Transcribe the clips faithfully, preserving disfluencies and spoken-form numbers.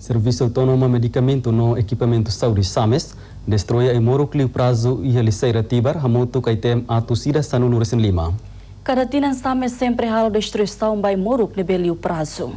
Serviço Autônomo Medicamento no Equipamento Saúde SAMES destrói a Moroclio prazo e a Liceira Tibar, Hamoto Kaitem a Tucida Sanu Nuresin Lima. Cada tina SAMES sempre há destruição by Moroclio Belio prazo.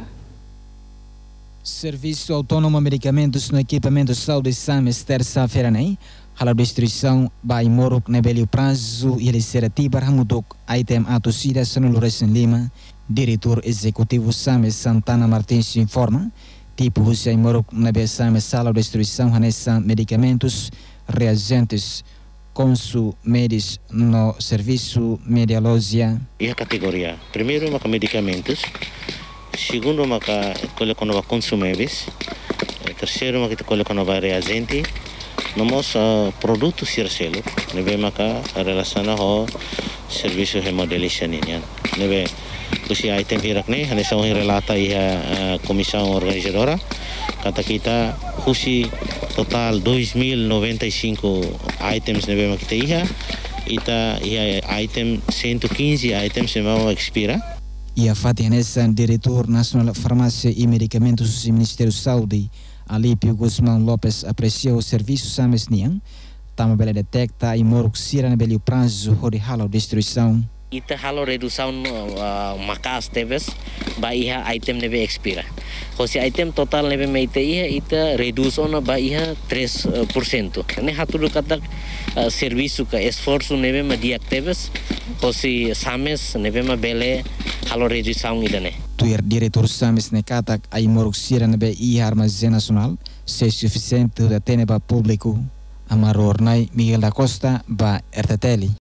Serviço Autônomo Medicamentos no Equipamento Saúde SAMES terça-feira, né? A destruição by Moroclio Belio prazo e a Liceira Tibar, Hamoto Kaitem a Tucida Sanu Nuresin Lima. Diretor Executivo SAMES Santana Martins informa. Tipo Hussein Morocco na B S A M sala de destruição hanessa medicamentos, reagentes, consumeres no serviço medialógia. E a categoria, primeiro maca medicamentos, segundo maca colhe com nova consumeres, terceiro maca colhe com nova reagente, nomos uh, produto circelo, nebe maca relaciona ho serviço hemodiálise nian, nebe Kusi item hirak ni, hanessa ang relata iha komissão organizadora. Kata kita kusi total dois mil noventa e cinco items nebe makita iha, ita iha item cento e quinze items nebe expira. E a Fatih Hanessa, diretor nacional farmácia e medicamentos do Ministério da Saúde, Alípio Guzmão Lopes apreciou o serviço SAMES niang, tama bela detecta e moruk sira na belio prazo hori halo destruição. Ita halo redução uh, makas teves ba iha item nebe expira. Hosi item total nebe meite iha ita redução ba iha três por cento. Ne hatu kata uh, serviço ka esforço nebe ma diak teves. Hosi SAMES nebe ma bele halo redução idane. Tuir diretor SAMES ne katak ai moruk sira nebe iha armazém nacional se suficiente da teneba público. Amaror Nai Miguel da Costa ba R T T L.